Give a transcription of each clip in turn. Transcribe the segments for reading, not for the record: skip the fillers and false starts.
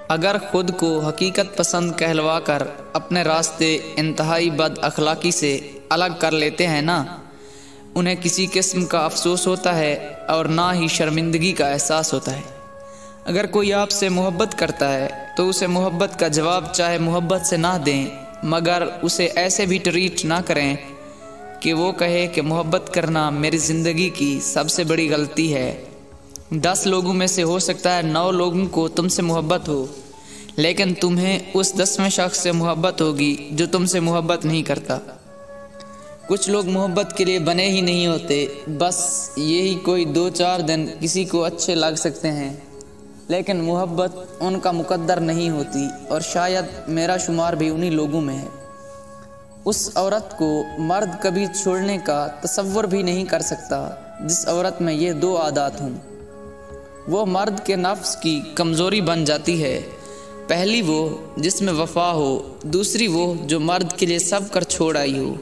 अगर खुद को हकीकत पसंद कहलवा कर अपने रास्ते इंतहाई बद अखलाकी से अलग कर लेते हैं ना, उन्हें किसी किस्म का अफसोस होता है और ना ही शर्मिंदगी का एहसास होता है। अगर कोई आपसे मोहब्बत करता है तो उसे मोहब्बत का जवाब चाहे मोहब्बत से ना दें, मगर उसे ऐसे भी ट्रीट ना करें कि वो कहे कि मोहब्बत करना मेरी ज़िंदगी की सबसे बड़ी गलती है। 10 लोगों में से हो सकता है 9 लोगों को तुमसे मोहब्बत हो, लेकिन तुम्हें उस 10वें शख्स से मोहब्बत होगी जो तुमसे मोहब्बत नहीं करता। कुछ लोग मोहब्बत के लिए बने ही नहीं होते, बस यही कोई 2-4 दिन किसी को अच्छे लग सकते हैं, लेकिन मोहब्बत उनका मुकद्दर नहीं होती और शायद मेरा शुमार भी उन्हीं लोगों में है। उस औरत को मर्द कभी छोड़ने का तसव्वुर भी नहीं कर सकता जिस औरत में ये 2 आदत हों। वो मर्द के नफ्स की कमज़ोरी बन जाती है। पहली वो जिसमें वफा हो, दूसरी वो जो मर्द के लिए सब कर छोड़ आई हो।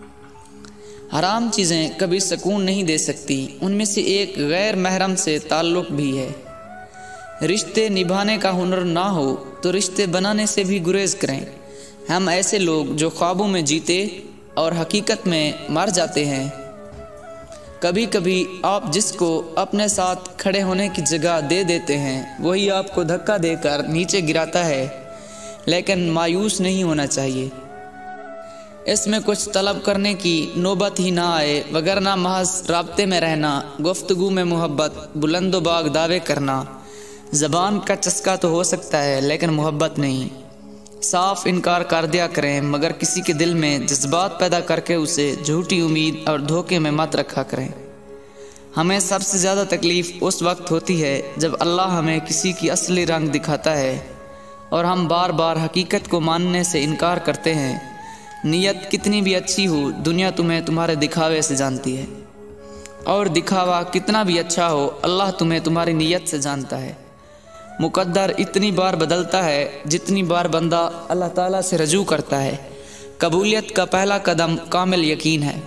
हराम चीज़ें कभी सुकून नहीं दे सकती, उनमें से एक गैर महरम से ताल्लुक़ भी है। रिश्ते निभाने का हुनर ना हो तो रिश्ते बनाने से भी गुरेज करें। हम ऐसे लोग जो ख्वाबों में जीते और हकीकत में मर जाते हैं। कभी कभी आप जिसको अपने साथ खड़े होने की जगह दे देते हैं वही आपको धक्का देकर नीचे गिराता है, लेकिन मायूस नहीं होना चाहिए। इसमें कुछ तलब करने की नौबत ही ना आए, वगरना महज राब्ते में रहना, गुफ्तगू में मोहब्बत, बुलंदोबाग दावे करना। ज़बान का चस्का तो हो सकता है लेकिन मोहब्बत नहीं। साफ इनकार कर दिया करें, मगर किसी के दिल में जज्बात पैदा करके उसे झूठी उम्मीद और धोखे में मत रखा करें। हमें सबसे ज़्यादा तकलीफ़ उस वक्त होती है जब अल्लाह हमें किसी की असली रंग दिखाता है और हम बार बार हकीकत को मानने से इनकार करते हैं। नीयत कितनी भी अच्छी हो, दुनिया तुम्हें तुम्हारे दिखावे से जानती है, और दिखावा कितना भी अच्छा हो, अल्लाह तुम्हें तुम्हारी नीयत से जानता है। मुकद्दर इतनी बार बदलता है जितनी बार बंदा अल्लाह ताला से रजू करता है। कबूलियत का पहला कदम कामिल यकीन है।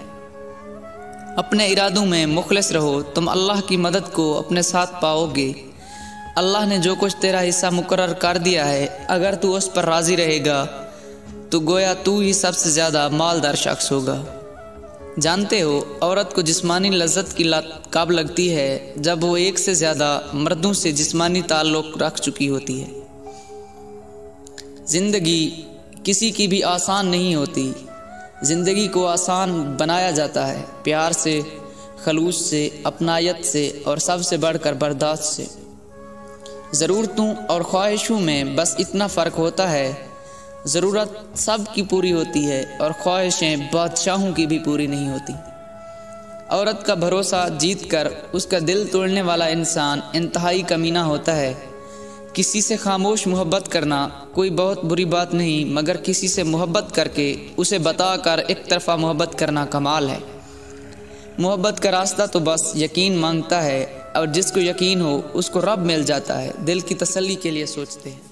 अपने इरादों में मुखलिस रहो, तुम अल्लाह की मदद को अपने साथ पाओगे। अल्लाह ने जो कुछ तेरा हिस्सा मुकर्रर कर दिया है, अगर तू उस पर राज़ी रहेगा तो गोया तू ही सबसे ज़्यादा मालदार शख्स होगा। जानते हो, औरत को जिस्मानी लज्जत की लत कब लगती है? जब वो एक से ज़्यादा मर्दों से जिस्मानी ताल्लुक़ रख चुकी होती है। ज़िंदगी किसी की भी आसान नहीं होती। ज़िंदगी को आसान बनाया जाता है प्यार से, खलूस से, अपनायत से और सबसे बढ़कर बर्दाश्त से। ज़रूरतों और ख्वाहिशों में बस इतना फ़र्क होता है, ज़रूरत सब की पूरी होती है और ख्वाहिशें बादशाहों की भी पूरी नहीं होती। औरत का भरोसा जीत कर उसका दिल तोड़ने वाला इंसान इंतहाई कमीना होता है। किसी से खामोश मोहब्बत करना कोई बहुत बुरी बात नहीं, मगर किसी से मोहब्बत करके उसे बताकर एक तरफा मोहब्बत करना कमाल है। मोहब्बत का रास्ता तो बस यकीन मांगता है, और जिसको यकीन हो उसको रब मिल जाता है। दिल की तसल्ली के लिए सोचते हैं।